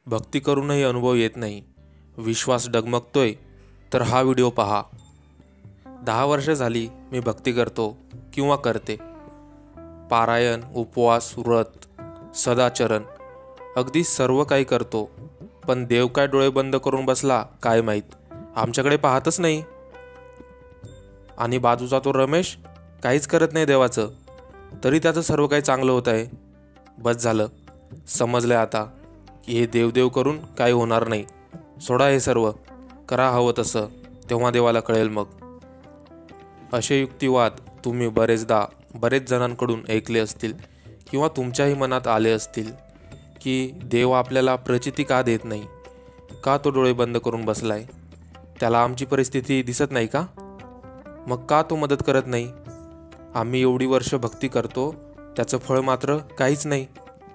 भक्ती करूनही अनुभव येत नाही, विश्वास डगमगतोय, तर हा व्हिडिओ पहा। 10 वर्ष झाली मी भक्ती करतो किंवा करते। पारायण, उपवास, व्रत, सदाचरण, अगदी सर्व काही करतो, पण देव काय डोळे बंद करून बसला काय माहीत, आमच्याकडे पाहतच नाही। आणि बाजूचा तो रमेश काहीच करत नाही देवाचं, तरी त्याचं सर्व काही चांगलं होत आहे। बस झालं, समजलंय आता की हे देवदेव करून काही होणार नाही। सोडा हे सर्व, करा हवं तसं, तेव्हा देवाला कळेल मग। असे युक्तिवाद तुम्ही बरेच जणांकडून ऐकले असतील किंवा तुमच्याही मनात आले असतील की देव आपल्याला प्रचिती का देत नाही, का तो डोळे बंद करून बसलाय, त्याला आमची परिस्थिती दिसत नाही का, मग का तो मदत करत नाही, आम्ही एवढी वर्ष भक्ती करतो त्याचं फळ मात्र काहीच नाही।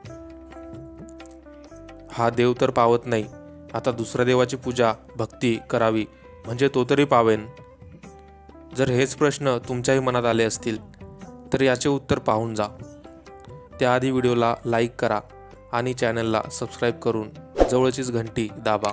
हा देव तर पावत नाही, आता दुसऱ्या देवाची पूजा भक्ती करावी म्हणजे तो तरी पावेन। जर हेच प्रश्न तुमच्याही मनात आले असतील तर याचे उत्तर पाहून जा। त्याआधी व्हिडिओला लाईक करा आणि चॅनलला सबस्क्राईब करून जवळचीच घंटी दाबा।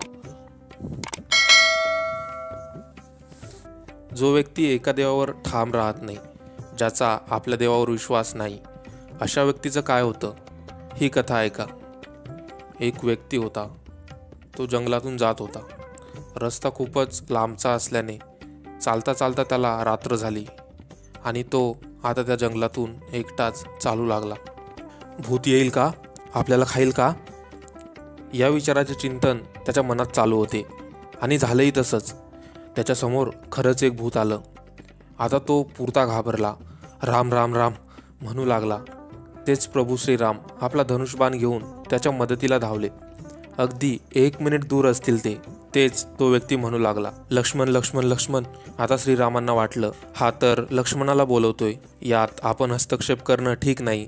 जो व्यक्ती एका देवावर ठाम राहत नाही, ज्याचा आपल्या देवावर विश्वास नाही, अशा व्यक्तीचं काय होतं ही कथा ऐका। एक व्यक्ती होता, तो जंगलातून जात होता। रस्ता खूपच लांबचा असल्याने चालता चालता त्याला रात्र झाली आणि तो आता त्या जंगलातून एकटाच चालू लागला। भूत येईल का, आपल्याला खाईल का, या विचाराचे चिंतन त्याच्या मनात चालू होते आणि झालंही तसंच। त्याच्यासमोर खरंच एक भूत आलं। आता तो पुरता घाबरला, राम राम राम म्हणू लागला। तेच प्रभू श्रीराम आपला धनुष्यबाण घेऊन त्याच्या मदतीला धावले। अगदी 1 मिनिट दूर असतील तेच तो व्यक्ती म्हणू लागला, लक्ष्मण लक्ष्मण लक्ष्मण। आता श्रीरामांना वाटलं, हा तर लक्ष्मणाला बोलवतोय, यात आपण हस्तक्षेप करणं ठीक नाही।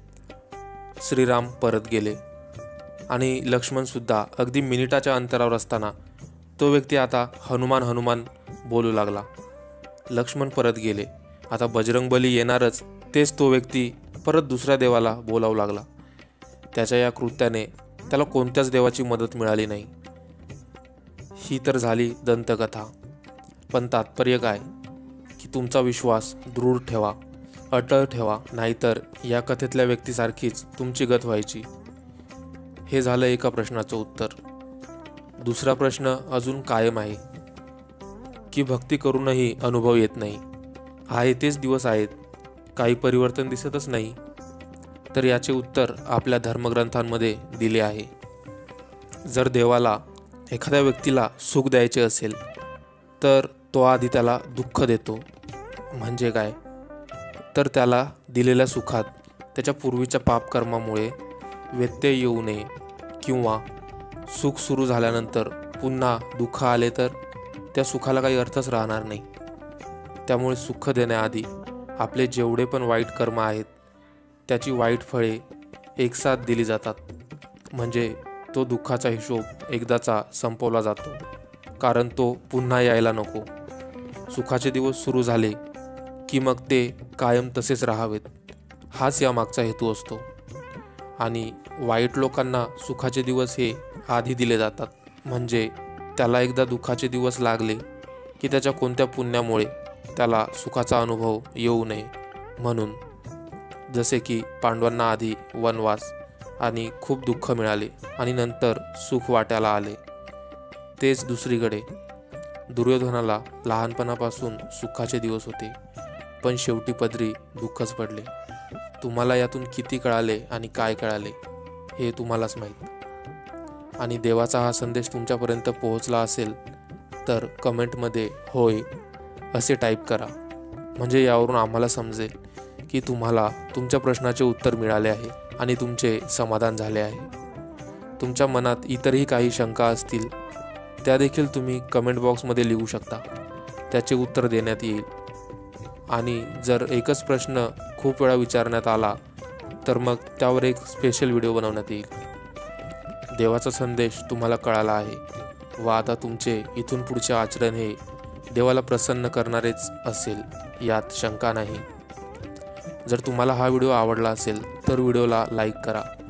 श्रीराम परत गेले आणि लक्ष्मण सुद्धा अगदी मिनिटाच्या अंतरावर असताना तो व्यक्ती आता हनुमान हनुमान बोलू लागला। लक्ष्मण परत गेले, आता बजरंगबली येणारच, तेच तो व्यक्ती परत दुसऱ्या देवाला बोलावू लागला। त्याच्या या कृत्याने त्याला कोणत्याच देवाची मदत मिळाली नाही। ही तर झाली दंतकथा, पण तात्पर्य काय की तुमचा विश्वास दृढ ठेवा, अटळ ठेवा, नाहीतर या कथेतल्या व्यक्तीसारखीच तुमची गत व्हायची। हे झालं एका प्रश्नाचं उत्तर। दुसरा प्रश्न अजून कायम आहे की भक्ती करूनही अनुभव येत नाही, आहे तेच दिवस आहेत, काही परिवर्तन दिसतच नाही। तर याचे उत्तर आपल्या धर्मग्रंथांमध्ये दिले आहे। जर देवाला एखाद्या व्यक्तीला सुख द्यायचे असेल तर तो आधी त्याला दुःख देतो। म्हणजे काय, तर त्याला दिलेल्या सुखात त्याच्या पूर्वीच्या पापकर्मामुळे व्यत्यय येऊ नये, किंवा सुख सुरू झाल्यानंतर पुन्हा दुःख आले तर त्या सुखाला काही अर्थच राहणार नाही। त्यामुळे सुख देण्याआधी आपले जेवढे पण वाईट कर्म आहेत त्याची वाईट फळे एकसाथ दिली जातात, म्हणजे तो दुःखाचा हिशोब एकदाचा संपवला जातो, कारण तो पुन्हा यायला नको। सुखाचे दिवस सुरू झाले की मग ते कायम तसेच राहावेत, हाच यामागचा हेतू असतो। आणि वाईट लोकांना सुखाचे दिवस हे आधी दिले जातात, म्हणजे त्याला एकदा दुःखाचे दिवस लागले की त्याच्या कोणत्या पुण्यामुळे त्याला सुखाचा अनुभव येऊ नये म्हणून। जसे की पांडवांना आधी वनवास आणि खूप दुःख मिळाले आणि नंतर सुख वाट्याला आले, तेच दुसरीकडे दुर्योधनाला लहानपणापासून सुखाचे दिवस होते, पण शेवटी पदरी दुःखच पडले। तुम्हाला यातून किती कळाले आणि काय कळाले हे तुम्हालाच माहीत। आणि देवाचा हा संदेश तुमच्यापर्यंत पोहोचला असेल तर कमेंटमध्ये होय असे टाईप करा, म्हणजे यावरून आम्हाला समजेल की तुम्हाला तुमच्या प्रश्नाचे उत्तर मिळाले आहे आणि तुमचे समाधान झाले आहे। तुमच्या मनात इतरही काही शंका असतील त्या देखील तुम्ही कमेंट बॉक्समध्ये लिहू शकता, त्याचे उत्तर देण्यात येईल। आणि जर एकच प्रश्न खूप वेळा विचारण्यात आला तर मग त्यावर एक स्पेशल व्हिडिओ बनवण्यात येईल। देवाचा संदेश तुम्हाला कळाला आहे व आता तुमचे इथून पुढचे आचरण हे देवाला प्रसन्न करणारेच असेल, यात शंका नाही। जर तुम्हाला हा व्हिडिओ आवडला असेल तर व्हिडिओला लाईक करा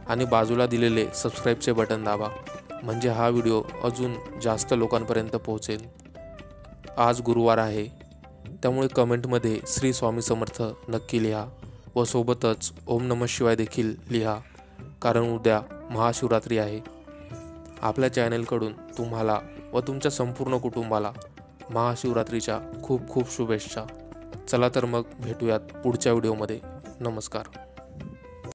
आणि बाजूला दिलेले सबस्क्राईबचे बटन दाबा, म्हणजे हा व्हिडिओ अजून जास्त लोकांपर्यंत पोहोचेल. आज गुरुवार आहे, त्यामुळे कमेंटमध्ये श्री स्वामी समर्थ नक्की लिहा व सोबतच ओम नमः शिवाय देखील लिहा, कारण उद्या महाशिवरात्री आहे. आपल्या चॅनलकडून तुम्हाला व तुमच्या संपूर्ण कुटुंबाला महाशिवरात्रीच्या खूप खूप शुभेच्छा. चला तर मग भेटूयात पुढच्या व्हिडिओमध्ये. नमस्कार.